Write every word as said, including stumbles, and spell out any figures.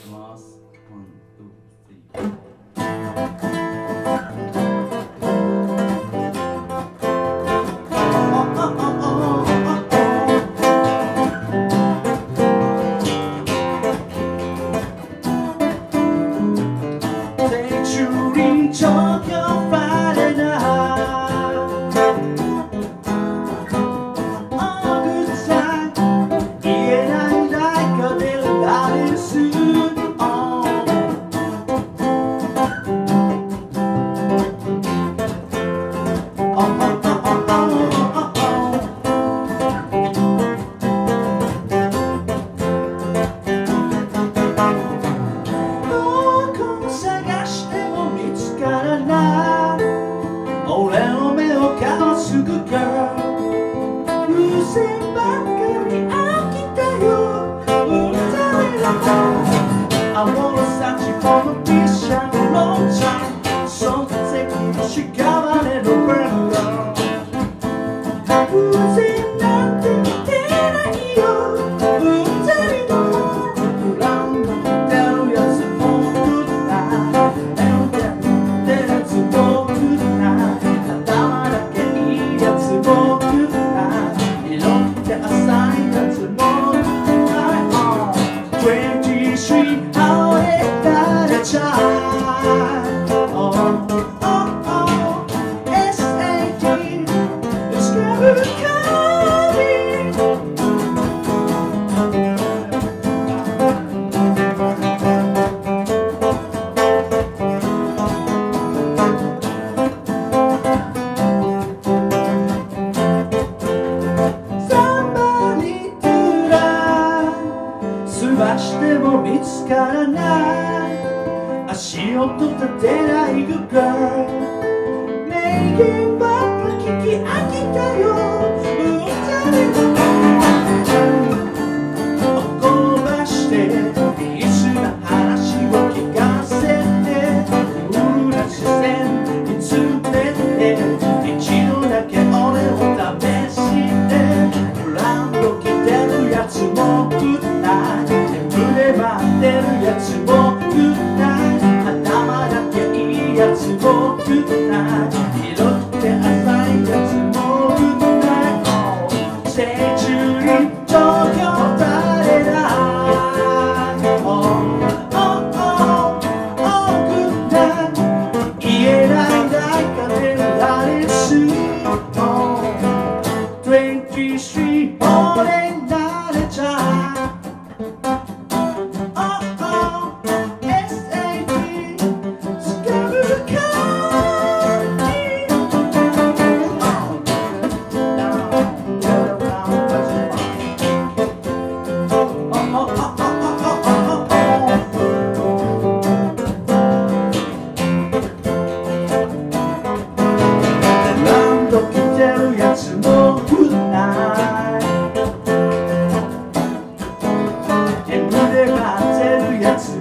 ます。ワン、ツー、スリー。俺の目をかわす Good girl 風船ばっかり飽きたようんざりだ I wanna search for the fish and the long time そんな席に屍の Brown girl 風船なんて見てないようんざりだブラウンの出るやつも Good night 出るやつも Good nightしても見つからない足音立てない Good girl 名言ばっか聞き飽きたようんざり転ばしてリースな話を聞かせてクールな視線見つめて一度だけ俺を試してブランド着てるやつも Good night待ってるやつも Good night 頭だけいいやつも Good night 広くて浅いやつも Good night 成虫に東京誰だ Oh oh oh oh Good night 言えない中で誰す Oh にじゅうさん俺慣れちゃう煙で待ってるやつ